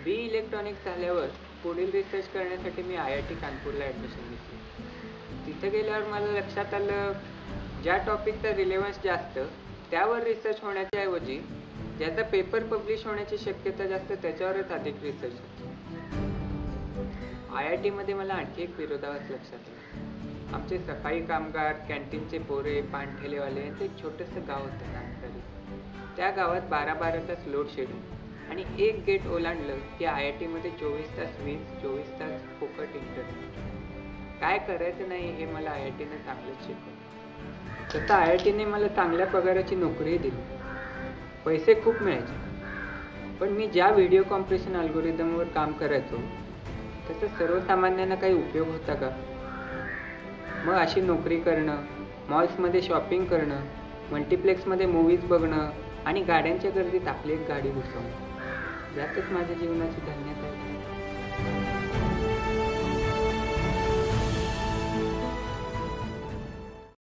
बी electronics झाल्यावर पुढील research करण्यासाठी मी IIT कानपूरला ॲडमिशन घेतली. तिथे गेल्यावर मला लक्षात आलं, ज्या टॉपिकचा रिलेव्हन्स जास्त त्यावर रिसर्च होण्याच्या ऐवजी ज्याचा पेपर पब्लिश होण्याची शक्यता जास्त त्याच्यावरच अधिक रिसर्च होतो. IIT मध्ये मला आणखी एक विरोधाभास लक्षात आला. आमचे सफाई कामगार, कॅन्टीनचे पोरे, पानठेलेवाले यांचं एक छोटंसं गाव होतं नागतरी. त्या गावात 12-12 तास लोड शेडिंग आणि एक गेट ओलांडलं की IIT मध्ये 24 तास वीज, 24 तास फुकट इंटरनेट. काय करायचं नाही हे मला IIT ने चांगलंच शिकवलं. तसं IIT ने मला चांगल्या पगाराची नोकरीही दिली. पैसे खूप मिळायचे, पण मी ज्या व्हिडिओ कॉम्प्रेशन अल्गोरिदमवर काम करायचो त्याचा सर्वसामान्यांना काही उपयोग होता का? मग अशी नोकरी करणं, मॉल्समध्ये शॉपिंग करणं, मल्टिप्लेक्समध्ये मूव्हीज बघणं आणि गाड्यांच्या गर्दीत आपली एक गाडी घुसवणं, यातच माझ्या जीवनाची धन्यता आहे.